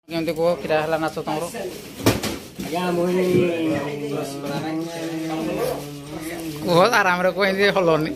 କେମିତି କୁହ କିରା ହେଲା ନାଚ ତମର? କୁହ ଆରାମରେ କୁହ, ଏମିତି ହଲନି।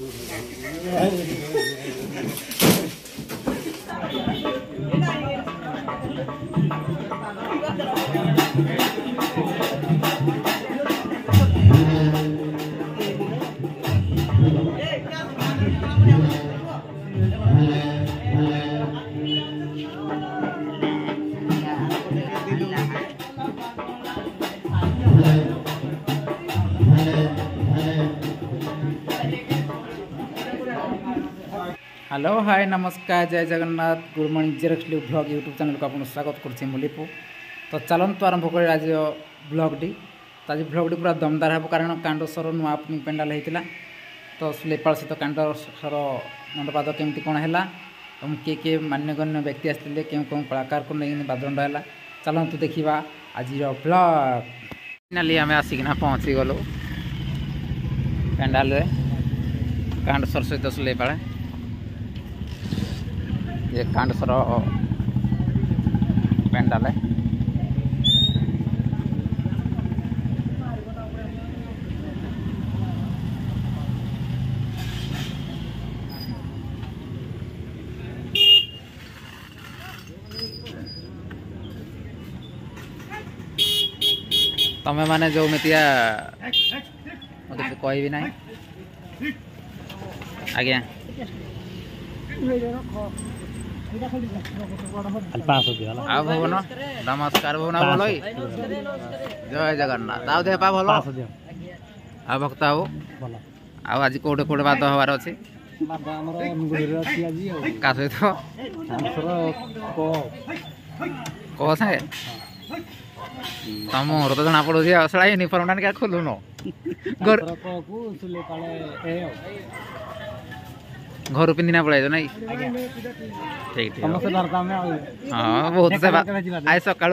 हेलो हाय नमस्कार Jai Jagannath good morning Xerox blog YouTube channel को आपको स्वागत कर मुलीपु। तो चलतु आरंभ कर आज ब्लॉगटी। तो आज ब्लॉगटी पूरा दमदार हे कारण कांडसर नुआ पेंडाल होता। तो सुलेपाल सहित कांडसर मंडपाद केमती कौन है और किए किए मान्यगण्य व्यक्ति आसते क्यों कौन कलाकार को नहीं बादंड है। चलतु देखा आज ब्लॉग। फाइनाली आम आसिकिना पहुँची गलु पेंडाल कांडसर सहित सुलेपाल। ये कांडसर पेंडाल है। तमें माने जो मितिया मत कह भी ना आज्ञा आ भवन नमस्कार भवन भल जय जगन्नाथ आ देह पा भल आ भक्त आओ आज कौटे कौटे बाद हबार अच्छे का सहित कह सागे तुम मोर तो जना पड़ो सड़ा यूनिफर्म क्या खोलुन घर पिंधिना पड़ाई ना ठीक ठीक हाँ बहुत सेवा आज सका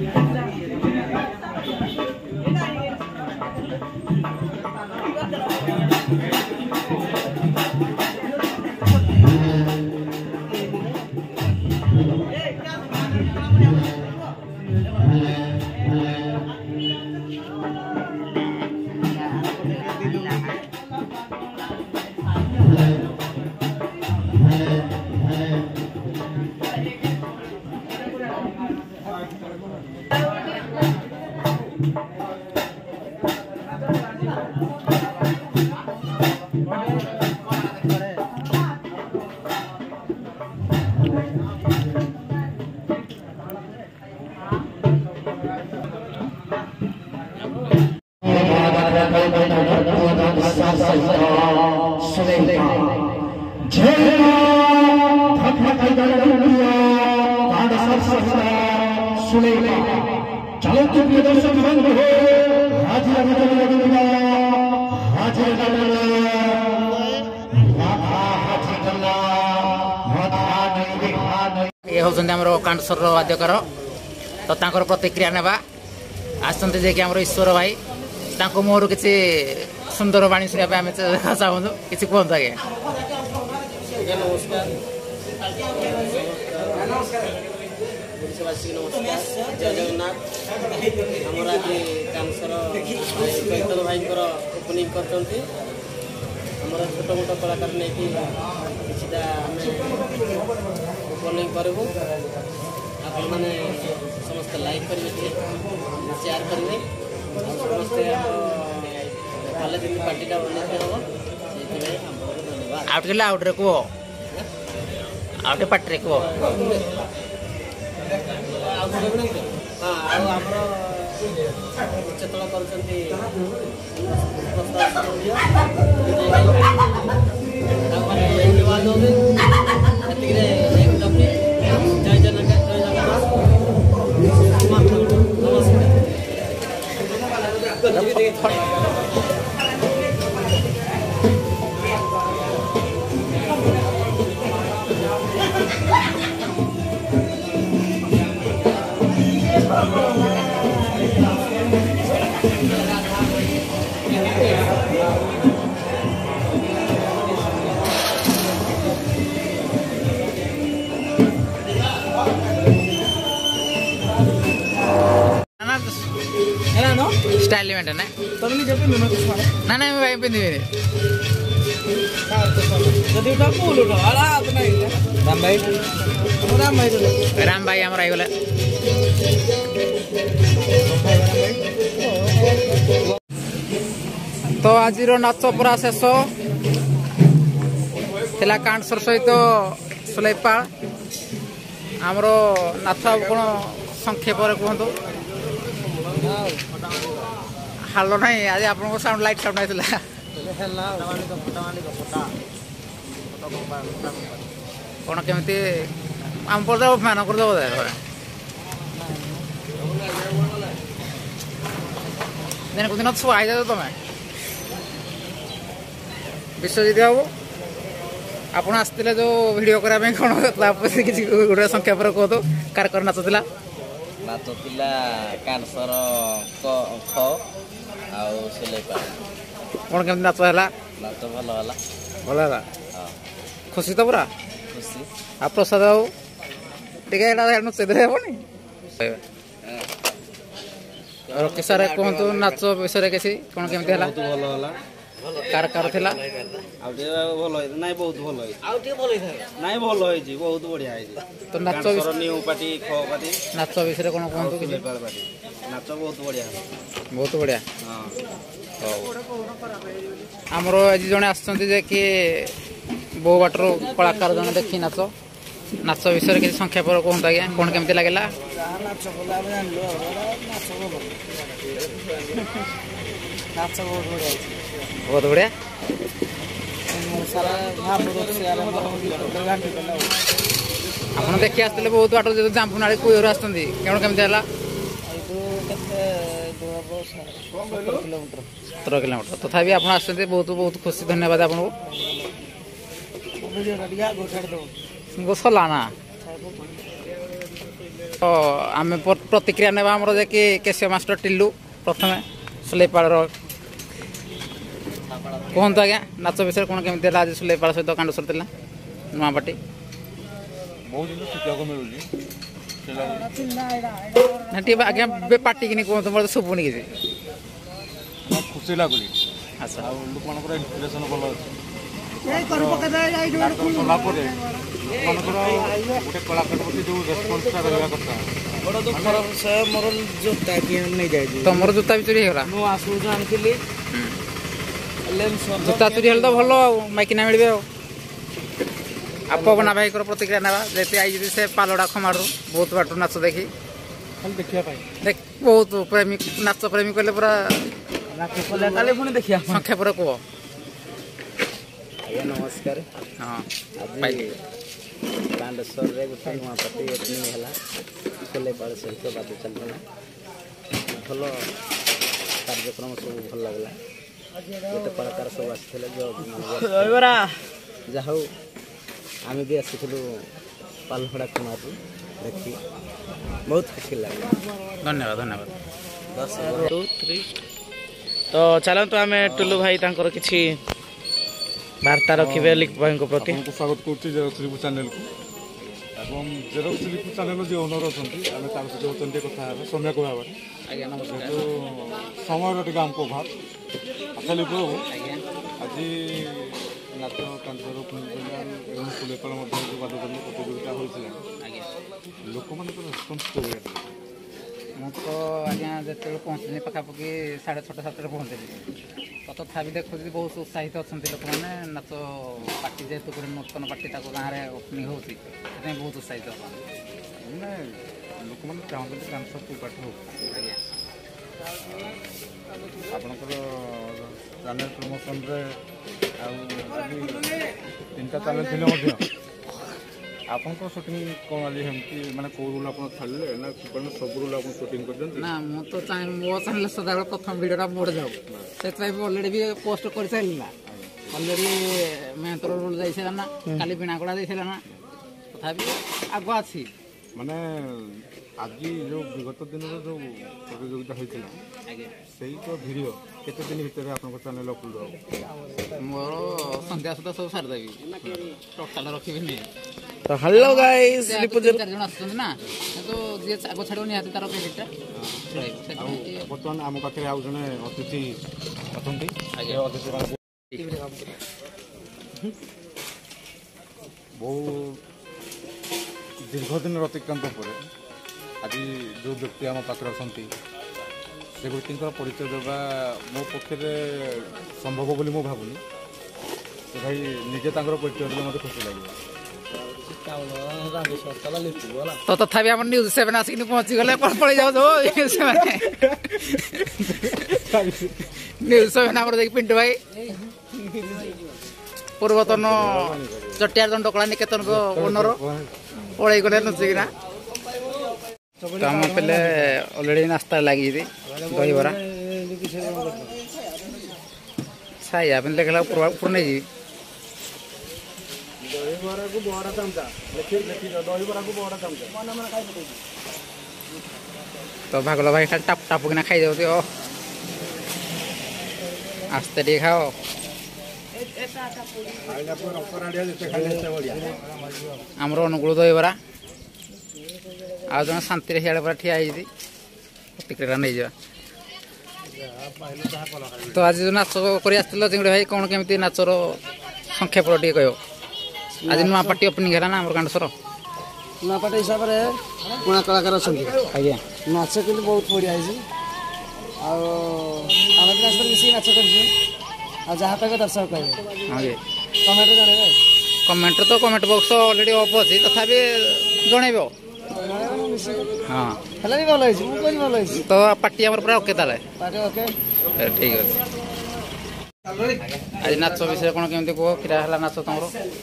चलो प्रिय दर्शक बंधु ये होउछन हमर कांडसर वाद्यकर। तो तांकर प्रतिक्रिया नेबा आसते जे कि हमर ईश्वर भाई तांको मोर किसी सुंदर वाणी सुनिया पे आमे चाहूँ किसी कहतु आज्ञा। नमस्कार देशवासी नमस्कार जय जगन्नाथ। आमर आज कांडसर कैतन भाई ओपनिंग कर छोट मोट कलाकार नहीं कि ओपनिंग करूँ आपण मैंने समस्त लाइक करेंगे शेयर करेंगे समस्ते कॉलेज पार्टी उन्नति हम धन्यवाद। आउट आउट्रे कह आउटे पार्टी कह चेतन ना ହେଲା ନ स्टाइल इवेंट है ना ତମେ ନିଜେ ପିନ୍ଧୁନ କିଛି ମାନେ ना मैं भाई पिंदी ଯଦି ଉଠା ଫୁଲ ଉଠ ଆଲା ହାତ ନାହିଁ राम भाई ରାମ ଭାଇ राम भाई हमर आई गले तो आज नाच पूरा शेष थिला कांडसर सहित सुलेपाल आमर नाच कौन संक्षेप कहतु हाल ना आज आप साउंड लाइट साउंड आई कौन केमी आम पर मान करदेव दिन को दिन छुआ जाओ तुम्हें विश्वजित बाबू आप आसते जो भिडियो करने कौन किसी गोटे संख्या पर कहतु कार कर नाच था नाच पिला कानसर ख आउ सुलेपा कौन केमी नाच है नाच भल होला भल है हाँ खुशी तो पूरा खुशी आ प्रसाद बाबू टे नचेदे हेनी रकी सार कहतु नाच विषय किसी कौन केमी है बहुत भल होला कार कार थिला आउ टे भल होई नाही बहुत भल होई ଆଉ ଟିକେ ଭଲ ହେଇଥାଏ नाही भल होई जी बहुत बढ़िया होई जी तो नाच कानसर न्यू पार्टी ख पार्टी नाच विषय कौन कहतु कि सुलेपा पार्टी नाच बहुत बढ़िया बहुत बढ़िया हाँ आमर आज जड़े आसुँचे कि बहु बाटर कलाकार जन देखी नाच नाच विषय किसी संक्षेप कहतु आज्ञा कौन केमी लगे ଯାହା ନାଚ କଲେ ଆମେ ଜାଣିଲୁ ଆଉ ନାଚ ଭଲ ନାଚ ବହୁତ ବଢ଼ିଆ ହେଇଛି बहुत बढ़िया ସାରା ଭାବୁ ରୋଷେଇ ଆରମ୍ଭ ଘାଣ୍ଟି କଲେ ଆଉ ଆପଣ ଦେଖି ଆସିଥିଲେ ବହୁତ ବାଟ ଯେହେତୁ ଜାମ୍ପୁନାଳି କୁଇରୁ ଆସୁଛନ୍ତି କେଣ କେମିତି ହେଲା ଏଇଠୁ କେତେ ଦୂର ହବ 17 କିଲୋମିଟର 17 କିଲୋମିଟର ତଥାପି ଆପଣ ଆସୁଛନ୍ତି ବହୁତ ବହୁତ ଖୁସି ଧନ୍ୟବାଦ ଆପଣଙ୍କୁ ଭିଡ଼ିଓ କାଟିକି ଆଗକୁ ଛାଡ଼ିଦେବୁ ଗୋସଲା ନା ତ ଆମେ ପ୍ରତିକ୍ରିୟା ନେବା ଆମର ଯେ କି କେଶିଅ ମାଷ୍ଟର ଟିଲୁ ପ୍ରଥମେ ସୁଲେପାଳର କୁହନ୍ତୁ ଆଜ୍ଞା ନାଚ ବିଷୟରେ କ'ଣ କେମିତି ହେଲା ଆଜି ସୁଲେପାଳ ସହିତ କାଣ୍ଡସର ଥିଲା ନୂଆ ପାର୍ଟି ବହୁତ ଜିନିଷ ଶିଖିବାକୁ ମିଳୁଛି ନା ଟିକେ ଆଜ୍ଞା ପାର୍ଟି କିନି କୁହନ୍ତୁ ମୋର ଶୁଭୁନି କିଛି ଖୁସି ଲାଗୁଛି ଆଚ୍ଛା ଆଉ ଲୋକମାନଙ୍କର ଇନ୍ସପିରେସନ ଭଲ ଅଛି କଲା ପରେ ଲୋକମାନଙ୍କର ଗୋଟେ କଳାକାର ପ୍ରତି ଯେଉଁ ରେସ୍ପନ୍ସଟା ରହିବା କଥା ବଡ଼ ଦୁଃଖର ବିଷୟ ମୋର ଜୋତା କିଏ ନେଇଯାଇଛି ତମର ଜୋତା ବି ଚୋରି ହେଇଗଲା ମୁଁ ଆସୁଛୁ ଆଣିଥିଲି ଜୋତା ଚୋରି ହେଲେ ତ ଭଲ ଆଉ ମାଇକିନା ମିଳିବେ ଆଉ ପବନା ଭାଇଙ୍କର ପ୍ରତିକ୍ରିୟା ନେବା ଯେତେ ଆଇଛି ସେ ପାଲଡ଼ା ଖମାଡ଼ରୁ ବହୁତ ବାଟରୁ ନାଚ ଦେଖି ଖାଲି ଦେଖିବା ପାଇଁ ବହୁତ ପ୍ରେମୀ ନାଚ ପ୍ରେମୀ କହିଲେ ପୁରା ନାଚ କଲେ କାଲି ପୁଣି ଦେଖିବା ସଂକ୍ଷେପରେ କୁହ ଆଜ୍ଞା ନମସ୍କାର ହଁ ଆଜି କାଣ୍ଡେଶ୍ୱରରେ ଗୋଟେ ନୂଆ ପାର୍ଟି ଓପନିଂ ହେଲା ସୁଲେପାଳ ସହିତ ବାଦ ଚାଲିଥିଲା ଭଲ କାର୍ଯ୍ୟକ୍ରମ ସବୁ ଭଲ ଲାଗିଲା କେତେ କଳାକାର ସବୁ ଆସିଥିଲେ ଯାହା ହଉ ଆମେ ବି ଆସିଥିଲୁ ପାଲହଡ଼ା କୁମାରରୁ ଦେଖି ବହୁତ ଖୁସି ଲାଗିଲା ଧନ୍ୟବାଦ ଧନ୍ୟବାଦ 2 3 ତ ଚାଲନ୍ତୁ ଆମେ ଟୁଲୁ ଭାଇ ତାଙ୍କର କିଛି ବାର୍ତ୍ତା ରଖିବେ ଲିକ୍ ଭାଇଙ୍କ ପ୍ରତି ଆପଣଙ୍କୁ ସ୍ୱାଗତ କରୁଛି ଜେରକ୍ସ ରିଭ୍ୟୁ ଚ୍ୟାନେଲକୁ ଏବଂ ଜେରକ୍ସ ରିଭ୍ୟୁ ଚ୍ୟାନେଲର ଯିଏ ଓନର ଅଛନ୍ତି ଆମେ ତାଙ୍କ ସହିତ ବର୍ତ୍ତମାନ ଟିକେ କଥା ହେବା ସୌମ୍ୟକୁ ଭାବରେ ଆଜ୍ଞା ନମସ୍କାର ଯେହେତୁ ସମୟର ଟିକେ ଆମକୁ ଅଭାବ ଆଚ୍ଛା ଲିପୁ ବାବୁ ଆଜି ନାଚ କାଞ୍ଚର ଏବଂ ସୁଲେପାଳ ମଧ୍ୟରେ ଯେଉଁ ବାଦଚଣ୍ଡ ପ୍ରତିଯୋଗିତା ହୋଇଥିଲା ଲୋକମାନଙ୍କର ରେସ୍ପନ୍ସ କେଉଁ ମୁଁ ତ ଆଜ୍ଞା ଯେତେବେଳେ ପହଞ୍ଚିଲି ପାଖାପାଖି 6:30 7ରେ ପହଞ୍ଚିଲି ତ ତଥାପି ଦେଖୁଛି ବହୁତ ଉତ୍ସାହିତ ଅଛନ୍ତି ଲୋକମାନେ ନାଚ ପାର୍ଟି ଯେହେତୁ ଗୋଟେ ନୂତନ ପାର୍ଟି ତାକୁ ଗାଁରେ ଓପନିଂ ହେଉଛି ସେଥିପାଇଁ ବହୁତ ଉତ୍ସାହିତ ମାନେ ଲୋକମାନେ ଚାହୁଁଛନ୍ତି କାଞ୍ଚର କେଉଁ ପାର୍ଟି ହଉ ଆଜ୍ଞା ଆପଣଙ୍କର ଚ୍ୟାନେଲ ପ୍ରମୋସନରେ ଆଉ ଆଜି 3ଟା ଚ୍ୟାନେଲ ଥିଲେ ମଧ୍ୟ ଆପଣଙ୍କର ସୁଟିଂ କ'ଣ ଆଜି ସେମିତି ମାନେ କେଉଁ ରୁଲ୍ ଆପଣ ଛାଡ଼ିଲେ ନା ସବୁ ରୁଲ୍ ଆପଣ ସୁଟିଂ କରିଛନ୍ତି ନା ମୁଁ ତ ଚାହେଁ ମୋ ଚ୍ୟାନେଲ ସଦାବେଳେ ପ୍ରଥମ ଭିଡ଼ିଓଟା ମୋର ଯାଉ ସେଥିପାଇଁ ମୁଁ ଅଲରେଡ଼ି ବି ପୋଷ୍ଟ କରିସାରିଲି ନା ଅଲରେଡ଼ି ମେହନ୍ତର ରୁଲ୍ ଯାଇଥିଲା ନା କାଲି ବିଣାକଡ଼ା ଯାଇଥିଲା ନା ତଥାପି ଆଗ ଅଛି ମାନେ ଆଜି ଯେଉଁ ବିଗତ ଦିନର ଯେଉଁ ପ୍ରତିଯୋଗିତା ହୋଇଥିଲା ଆଜ୍ଞା ସେଇ ତ ଭିଡ଼ିଓ କେତେ ଦିନ ଭିତରେ ଆପଣଙ୍କ ଚ୍ୟାନେଲ ଅପଲୋଡ଼ ହେବ ମୋର ସନ୍ଧ୍ୟା ସୁଦ୍ଧା ସବୁ ସାରିଦେବି ଟୋଟାଲ ରଖିବିନି ତ ହ୍ୟାଲୋ ଗାଇସ୍ ଲିପୁଜର 4 ଜଣ ଆସୁଛନ୍ତି ନା ତ ଯିଏ ଆଗ ଛାଡ଼ିବ ନିହାତି ତାର କ୍ରେଡିଟଟା ଆଉ ବର୍ତ୍ତମାନ ଆମ ପାଖରେ ଆଉ ଜଣେ ଅତିଥି ଅଛନ୍ତି ଆଜ୍ଞା ଅତିଥି ବହୁ ଦୀର୍ଘ ଦିନର ଅତିକ୍ରାନ୍ତ ପରେ ଆଜି ଯେଉଁ ବ୍ୟକ୍ତି ଆମ ପାଖରେ ଅଛନ୍ତି ସେ ବ୍ୟକ୍ତିଙ୍କର ପରିଚୟ ଦେବା ମୋ ପକ୍ଷରେ ସମ୍ଭବ ବୋଲି ମୁଁ ଭାବୁନି। ସେ ଭାଇ ନିଜେ ତାଙ୍କର ପରିଚୟ ଦେଲେ ମୋତେ ଖୁସି ଲାଗିବ। ତ ତଥାପି ଆମର ନ୍ୟୁଜ୍ 7 ଆସିକି ପହଞ୍ଚିଗଲେ ପଳେଇ ଯାଉଛ ସେମାନେ ନ୍ୟୁଜ୍ 7 ଆମର ଦେଖି ପିଣ୍ଟୁ ଭାଇ ପୂର୍ବତନ ଚଟିଆର ଦଣ୍ଡ କଳା ନିକେତନଙ୍କ ଓନର ପଳେଇ ଗଲେ ନୁଚିକିନା। ତ ଆମ ପିଲେ ଅଲରେଡ଼ି ନାସ୍ତା ଲାଗିଛି ଦହିବରା ସାଇଆ ପାଇଁ ଦେଖିଲା ଉପର ନେଇଯିବି ତ ଭାଗଲ ଭାଇ ଖାଲି ଟାପୁ ଟାପୁ କିନା ଖାଇଯାଉଛି ଆସ୍ତେ ଟିକେ ଖାଅ। ଆମର ଅନୁଗୁଳ ଦହିବରା ଆଉ ଜଣେ ଶାନ୍ତିରେ ସିଆଡ଼େ ପୁରା ଠିଆ ହେଇଛି ଟିକେଟା ନେଇଯିବା। ତ ଆଜି ଯେଉଁ ନାଚ କରି ଆସିଥିଲ ଚିଙ୍ଗୁଡ଼ି ଭାଇ କ'ଣ କେମିତି ନାଚର ସଂକ୍ଷେପ ଟିକେ କହିବ? ଆଜି ନୂଆ ପାର୍ଟି ଓପନିଂ ହେଲା ନା ଆମର କାଣ୍ଡସର ନୂଆ ପାର୍ଟି ହିସାବରେ ପୁଣା କଳାକାର ଅଛନ୍ତି। ଆଜ୍ଞା ନାଚ କିନ୍ତୁ ବହୁତ ବଢ଼ିଆ ହେଇଛି ଆଉ ଆମେ ବି ନାଚ ମିଶିକି ନାଚ କରିଛୁ ଆଉ ଯାହା ପାଇବେ ଦର୍ଶକ କହିବେ ଆଜ୍ଞା କମେଣ୍ଟରେ ଜଣେଇବେ। କମେଣ୍ଟରେ ତ କମେଣ୍ଟ ବକ୍ସ ଅଲରେଡ଼ି ଅଫ୍ ଅଛି ତଥାପି ଜଣେଇବ ହଁ ହେଲେ ବି ଭଲ ହେଇଛି ମୁଁ କହିଲି ଭଲ ହେଇଛି। ତ ପାର୍ଟି ଆମର ପୁରା ଓକେ ତାହେଲେ ପାର୍ଟି ଓକେ ଠିକ୍ ଅଛି। ଆଜି ନାଚ ବିଷୟରେ କ'ଣ କେମିତି କୁହ କିରା ହେଲା ନାଚ ତମର?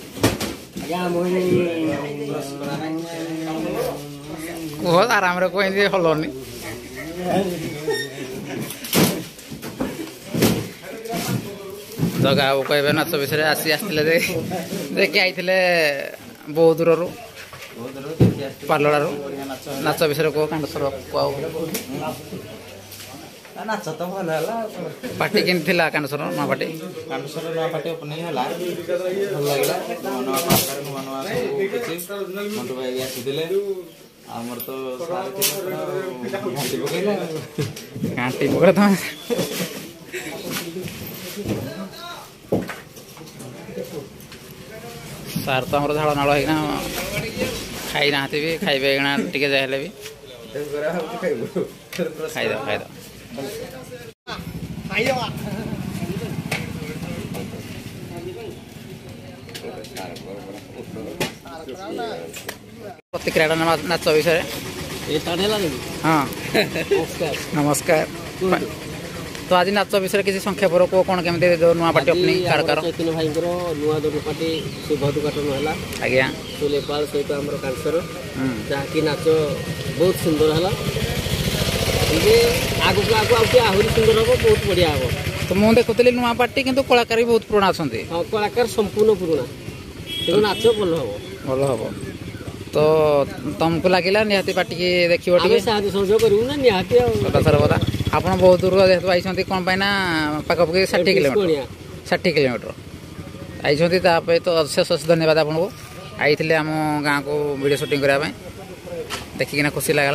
କୁହ ଆରାମରେ କୁହ ଏମିତି ହଲନି ଜଗା ବାବୁ କହିବେ ନାଚ ବିଷୟରେ ଆସିଥିଲେ ଦେଖି ଆଇଥିଲେ ବହୁ ଦୂରରୁ ପାର୍ଲଡ଼ାରୁ ନାଚ ବିଷୟରେ କୁହ କାଣ୍ଡସର କୁହ। ନାଚ ତ ଭଲ ହେଲା। ପାର୍ଟି କେମିତି ଥିଲା କାଣ୍ଡସର ନୂଆ ପାର୍ଟି? କାଣ୍ଡସର ନୂଆ ପାର୍ଟି ଓପନିଂ ହେଲା ଭଲ ଲାଗିଲା। ନୂଆ ପ୍ରକାର ନୂଆ ନୂଆ ସବୁ କିଛି ମଣ୍ଟୁ ଭାଇ ବି ଆସିଥିଲେ। ଆମର ତ ସାର୍ ଘାଣ୍ଟି ପକେଇଲା ଘାଣ୍ଟି ପକେଇଲା ତମେ ସାର୍ ତ ଆମର ଝାଳ ନାଳ ହେଇକିନା ଖାଇନାହାନ୍ତି ବି ଖାଇବେ ଏଇନା ଟିକେ ଯାଇ ହେଲେ ବି ଖାଇଦେବ ଖାଇଦେବ। ପ୍ରତିକ୍ରିୟା ନାଚ ବିଷୟରେ ହଁ ନମସ୍କାର। ତ ଆଜି ନାଚ ବିଷୟରେ କିଛି ସଂକ୍ଷେପର କୁହ କ'ଣ କେମିତି ଯେଉଁ ନୂଆ ପାର୍ଟି ଓପନିଂ କାର ଚୈତନ୍ୟ ଭାଇଙ୍କର ନୂଆ ଦଣ୍ଡ ପାର୍ଟି ଶୁଭ ଉଦ୍ଘାଟନ ହେଲା। ଆଜ୍ଞା ସୁଲେପାଳ ସହିତ ଆମର କାଣ୍ଡସର ଯାହାକି ନାଚ ବହୁତ ସୁନ୍ଦର ହେଲା। ଏବେ ଆଗକୁ ଆଗକୁ ଆଉ ଟିକେ ଆହୁରି ସୁନ୍ଦର ହେବ ବହୁତ ବଢ଼ିଆ ହେବ। ତ ମୁଁ ଦେଖୁଥିଲି ନୂଆ ପାର୍ଟି କିନ୍ତୁ କଳାକାର ବି ବହୁତ ପୁରୁଣା ଅଛନ୍ତି। ହଁ କଳାକାର ସମ୍ପୂର୍ଣ୍ଣ ପୁରୁଣା ତେଣୁ ନାଚ ଭଲ ହେବ ଭଲ ହେବ। ତ ତମକୁ ଲାଗିଲା ନିହାତି ପାର୍ଟିକି ଦେଖିବ ଟିକେ ସାହାଯ୍ୟ ସହଯୋଗ କରିବୁ ନା ନିହାତି ଆଉ ସର୍ବଦା। ଆପଣ ବହୁତ ଦୂର ଯେହେତୁ ଆଇଛନ୍ତି କ'ଣ ପାଇଁ ନା ପାଖାପାଖି 60 କିଲୋମିଟର ଆଇଛନ୍ତି ତା ପାଇଁ ତ ଅଶେଷ ଧନ୍ୟବାଦ ଆପଣଙ୍କୁ। ଆଇଥିଲେ ଆମ ଗାଁକୁ ଭିଡ଼ିଓ ସୁଟିଂ କରିବା ପାଇଁ ଦେଖିକିନା ଖୁସି ଲାଗିଲା।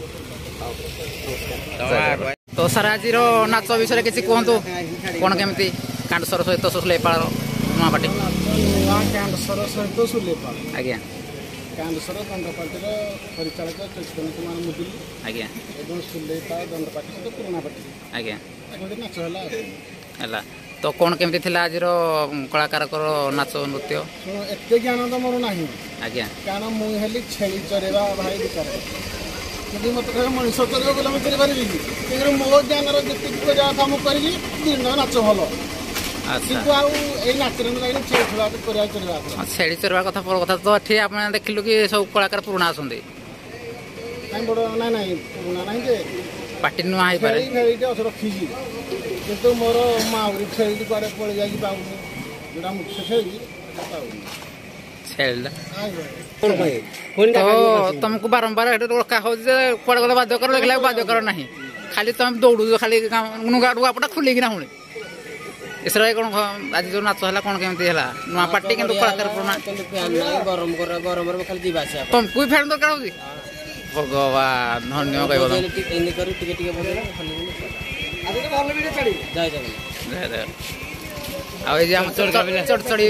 ତ ସାର୍ ଆଜିର ନାଚ ବିଷୟରେ କିଛି କୁହନ୍ତୁ କ'ଣ କେମିତି କାଣ୍ଡସର ସହିତ ସୁଲେପାଳର ନୂଆ ପାର୍ଟି? କାଣ୍ଡସର ସହିତ ସୁଲେପାଳ ଆଜ୍ଞା କାଣ୍ଡସର ଦଣ୍ଡପାଟିର ପରିଚାଳକ ଚୈତନ୍ୟ କୁମାର ମୁଦୁଲି ଆଜ୍ଞା ଏବଂ ସୁଲେପାଳ ଦଣ୍ଡପାଟି ସହିତ ପୁରୁଣା ପାଟି ଆଜ୍ଞା ନାଚ ହେଲା ହେଲା। ତ କ'ଣ କେମିତି ଥିଲା ଆଜିର କଳାକାରଙ୍କର ନାଚ ନୃତ୍ୟ? ଏତେ ଜ୍ଞାନ ତ ମୋର ନାହିଁ ଆଜ୍ଞା କାରଣ ମୁଁ ହେଲି ଛେଳି ଚରେଇବା ଭାଇ ବିଚାର ଯଦି ମୋତେ କହିବେ ମଣିଷ ଚରିବ ବୋଲେ ମୁଁ କରିପାରିବି କି କିନ୍ତୁ ମୋ ଜ୍ଞାନର ଯେତିକି କରିବା କଥା ମୁଁ କରିକି ଦିନ ନାଚ ଭଲ କିନ୍ତୁ ଆଉ ଏଇ ନାଚରେ ମୁଁ ଲାଗିଲେ ଛେଳି ଚରିବା ଛେଳି ଚରିବା କଥା ପର କଥା ତ ଏଠି ଆପଣ ଦେଖିଲୁ କି ସବୁ କଳାକାର ପୁରୁଣା ଅଛନ୍ତି ନାଇଁ ବଡ଼ ନାଇଁ ପୁରୁଣା ନାହିଁ ଯେ ପାର୍ଟି ନୂଆ ହେଇପାରେ ଛେଳିଟେ ଅଛି ରଖିଛି କିନ୍ତୁ ମୋର ମାଉରୀ ଛେଳିଟି କୁଆଡ଼େ ପଳେଇ ଯାଇକି ପାଉନି ଯେଉଁଟା ମୁଖ୍ୟ ଛେଳି ପାଉନି ଛେଳିଟା। ତ ତମକୁ ବାରମ୍ବାର ଏଠି ଡକା ହଉଛି ଯେ କୁଆଡ଼େ ଗଲେ ବାଧ୍ୟ କର ଦେଖିଲା ବାଧ୍ୟ କର ନାହିଁ ଖାଲି ତମେ ଦୌଡୁଛ ଖାଲି ଲୁଗାପଟା ଖୋଲିକିନା ପୁଣି ଏସର କ'ଣ ଆଜି ଯେଉଁ ନାଚ ହେଲା କ'ଣ କେମିତି ହେଲା ନୂଆ ପାର୍ଟି କିନ୍ତୁ କଳାକାର ପୁରୁଣା ଗରମରେ ଖାଲି ଯିବା ଆସିବା ତମକୁ ବି ଫ୍ୟାନ୍ ଦରକାର ହଉଛି ଭଗବାନ ଧନ୍ୟ କହିବ ଆଉ ଏଇ ଯେ ଆମ ଚଡ଼ଚଡ଼ି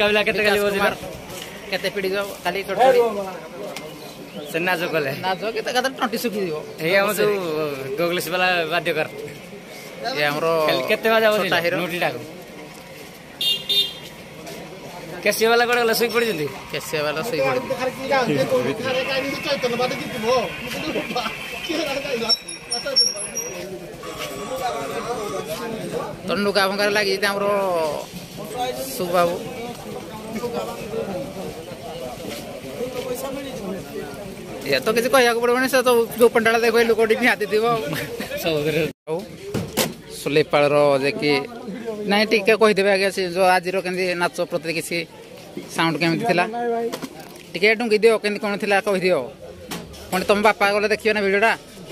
କେତେ ପିଢ଼ି କାଲି ଚଡ଼ଚଡ଼ି ସେ ନାଚ କଲେ ନାଚ କେତେ କେତେ ଟଣ୍ଟି ଶୁଖିଯିବ ଏଇ ଆମ ଯୋଉ ଡୋଗ୍ଲେସ୍ ବାଲା ବାଦ୍ୟକାର ଏ ଆମର କେତେ ବାଜା ନୋଟିଟାକୁ କେସିଏ ବାଲା କୁଆଡ଼େ ଗଲେ ଶୋଇ ପଡ଼ିଛନ୍ତି କେସିଆ ବାଲା ଶୋଇ ପଡ଼ିଛି ତଣ୍ଡୁକା ଭଙ୍ଗାରେ ଲାଗିଛି ଆମର ସୁବାବୁ ଏ ତ କିଛି କହିବାକୁ ପଡ଼ିବନି ସେ ତ ଯୋଉ ପଣ୍ଡାଳ ଦେଖ ଲୋକଟି ନିହାତି ଥିବ ଆଉ ସୁଲେପାଳର ଯେ କି ନାଇଁ ଟିକେ କହିଦେବେ ଆଜ୍ଞା ସେ ଯୋଉ ଆଜିର କେମିତି ନାଚ ପ୍ରତି କିଛି ସାଉଣ୍ଡ କେମିତି ଥିଲା ଟିକେ ଡୁଙ୍ଗି ଦିଅ କେମିତି କ'ଣ ଥିଲା କହିଦିଅ ପୁଣି ତମ ବାପା ଗଲେ ଦେଖିବ ନା ଭିଡ଼ିଓଟା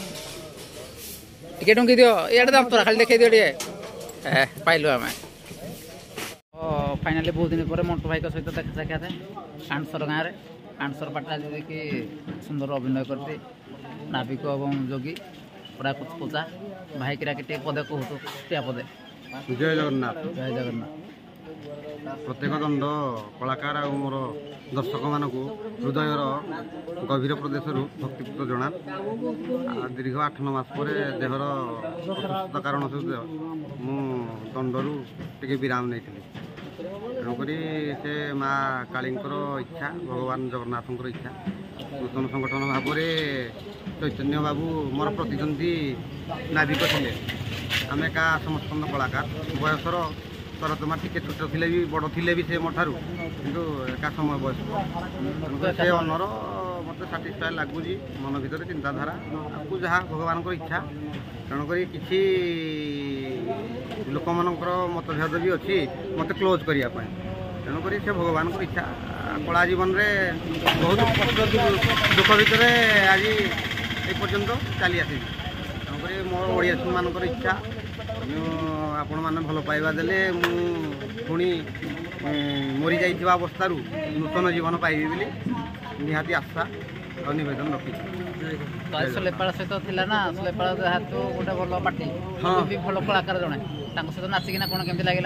ଟିକେ ଡୁଙ୍ଗି ଦିଅ ଇଆଡ଼େ ଦାମତରା ଖାଲି ଦେଖେଇ ଦିଅ ଟିକେ ପାଇଲୁ ଆମେ ଫାଇନାଲି ବହୁତ ଦିନ ପରେ ମଣ୍ଟୁ ଭାଇଙ୍କ ସହିତ ଦେଖା ସାକ୍ଷାତ କାଣ୍ଡସର ଗାଁରେ କାଣ୍ଡସର ପାଟିରେ ଆଜି ଦେଖି ସୁନ୍ଦର ଅଭିନୟ କରିଛି ନାବିକ ଏବଂ ଯୋଗୀ ପୁରା କୁଚକୁଚା ଭାଇକିରା ଟିକେ ପଦେ କହୁଛୁ ଟିଆ ପଦେ ଜୟ ଜଗନ୍ନାଥ ଜୟ ଜଗନ୍ନାଥ ପ୍ରତ୍ୟେକ ଦଣ୍ଡ କଳାକାର ଆଉ ମୋର ଦର୍ଶକମାନଙ୍କୁ ହୃଦୟର ଗଭୀର ପ୍ରଦେଶରୁ ଭକ୍ତିପୂତ ଜଣା ଦୀର୍ଘ 8-9 ମାସ ପରେ ଦେହର ଅସୁସ୍ଥତା କାରଣ ସହିତ ମୁଁ ଦଣ୍ଡରୁ ଟିକେ ବିରାମ ନେଇଥିଲି ତେଣୁକରି ସେ ମା କାଳୀଙ୍କର ଇଚ୍ଛା ଭଗବାନ ଜଗନ୍ନାଥଙ୍କର ଇଚ୍ଛା ନୂତନ ସଂଗଠନ ଭାବରେ ଚୈତନ୍ୟ ବାବୁ ମୋର ପ୍ରତିଦ୍ୱନ୍ଦ୍ୱୀ ନାବିକ ଥିଲେ ଆମେ ଏକା ସମସ୍କନ୍ଦ କଳାକାର ବୟସର ସରତମା ଟିକେ ଛୋଟ ଥିଲେ ବି ବଡ଼ ଥିଲେ ବି ସେ ମୋ ଠାରୁ କିନ୍ତୁ ଏକା ସମୟ ବୟସ ସେ ଅନର ମୋତେ ସାଟିସ୍ଫାଏ ଲାଗୁଛି ମନ ଭିତରେ ଚିନ୍ତାଧାରା ଆକୁ ଯାହା ଭଗବାନଙ୍କର ଇଚ୍ଛା ତେଣୁକରି କିଛି ଲୋକମାନଙ୍କର ମତଭେଦ ବି ଅଛି ମୋତେ କ୍ଲୋଜ୍ କରିବା ପାଇଁ ତେଣୁକରି ସେ ଭଗବାନଙ୍କର ଇଚ୍ଛା କଳା ଜୀବନରେ ବହୁତ ଦୁଃଖ ଭିତରେ ଆଜି ଏ ପର୍ଯ୍ୟନ୍ତ ଚାଲି ଆସିଛି ତେଣୁକରି ମୋର ଓଡ଼ିଆମାନଙ୍କର ଇଚ୍ଛା ଆପଣମାନେ ଭଲ ପାଇବା ଦେଲେ ମୁଁ ପୁଣି ମରିଯାଇଥିବା ଅବସ୍ଥାରୁ ନୂତନ ଜୀବନ ପାଇବି ବୋଲି ନିହାତି ଆଶା ଆଉ ନିବେଦନ ରଖିଛି ସୁଲେପାଳ ସହିତ ଥିଲା ନା ସୁଲେପାଳ ଯେହେତୁ ଗୋଟେ ଭଲ ପାର୍ଟି ବି ଭଲ କଳାକାର ଜଣେ ତାଙ୍କ ସହିତ ନାଚିକିନା କ'ଣ କେମିତି ଲାଗିଲା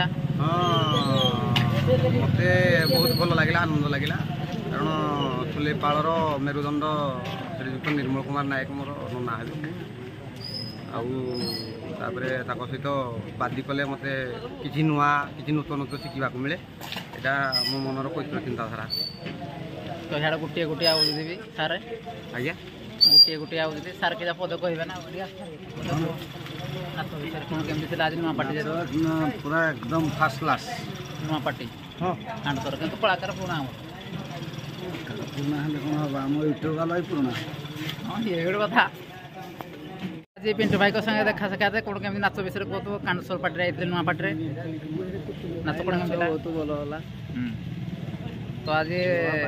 ମୋତେ ବହୁତ ଭଲ ଲାଗିଲା ଆନନ୍ଦ ଲାଗିଲା କାରଣ ସୁଲେପାଳର ମେରୁଦଣ୍ଡ ଶ୍ରୀଯୁକ୍ତ ନିର୍ମଳ କୁମାର ନାୟକ ମୋର ନନା ହେବେ ଆଉ ତାପରେ ତାଙ୍କ ସହିତ ବାଦି କଲେ ମୋତେ କିଛି ନୂଆ କିଛି ନୂତନତ୍ୱ ଶିଖିବାକୁ ମିଳେ ଏଇଟା ମୋ ମନର ପବିତ୍ର ଚିନ୍ତାଧାରା ତ ସିଆଡ଼େ ଗୋଟିଏ ଗୋଟିଏ ଆଉ ଯଦି ବି ସାର୍ ଆଜ୍ଞା ଗୋଟିଏ ଗୋଟିଏ ଆଉ ଯଦି ସାର୍ କେତେ ପଦ କହିବେ ନା ନାଚ ବିଷୟରେ କ'ଣ କେମିତି ଥିଲା ଆଜି ନୂଆ ପାର୍ଟି ପୁରା ଏକଦମ ଫାର୍ଷ୍ଟ କ୍ଲାସ୍ ନୂଆ ପାର୍ଟି ହଁ କାଣ୍ଡସର କିନ୍ତୁ କଳାକାର ପୁରୁଣା ଆମର ପୁରୁଣା ହେଲେ କ'ଣ ହେବ ଆମ ୟୁଟ୍ୟୁବ୍ ବାଲା ବି ପୁରୁଣା ହଁ ଇଏ ଗୋଟେ କଥା ଆଜି ପିଣ୍ଟୁ ଭାଇଙ୍କ ସାଙ୍ଗେ ଦେଖା ସାକ୍ଷାତ କ'ଣ କେମିତି ନାଚ ବିଷୟରେ କହୁଥିବ କାଣ୍ଡସର ପାର୍ଟିରେ ଯାଇଥିଲେ ନୂଆ ପାର୍ଟିରେ ନାଚ କ'ଣ କେମିତି ଥିଲା ବହୁତ ଭଲ ହେଲା ତ ଆଜି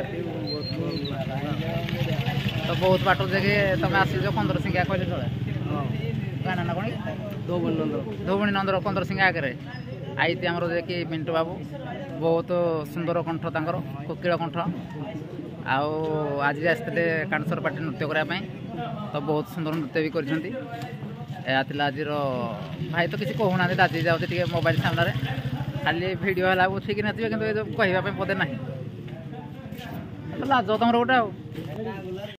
ତ ବହୁତ ବାଟ ଯାଇକି ତମେ ଆସିଛ 15 ସିଙ୍ଗିଆ କହିଲେ ଚଳେ ଗାଁ ନା କ'ଣ ଧୋବଣୀ ନନ୍ଦର 15 ସିଙ୍ଗିଆ ଆଗରେ ଆଇତି ଆମର ଯାଇକି ପିଣ୍ଟୁ ବାବୁ ବହୁତ ସୁନ୍ଦର କଣ୍ଠ ତାଙ୍କର କୋକିଳ କଣ୍ଠ ଆଉ ଆଜି ଆସିଥିଲେ କାଣ୍ଡସର ପାର୍ଟି ନୃତ୍ୟ କରିବା ପାଇଁ ତ ବହୁତ ସୁନ୍ଦର ନୃତ୍ୟ ବି କରିଛନ୍ତି ଏହା ଥିଲା ଆଜିର ଭାଇ ତ କିଛି କହୁନାହାନ୍ତି ଲାଜି ଯାଉଛି ଟିକେ ମୋବାଇଲ ସାମ୍ନାରେ ଖାଲି ଭିଡ଼ିଓ ହେଲା ଉଠିକି ନାଚିବେ କିନ୍ତୁ ଏ ଯେଉଁ କହିବା ପାଇଁ ପଦେ ନାହିଁ ଲାଜ ତମର ଗୋଟେ ଆଉ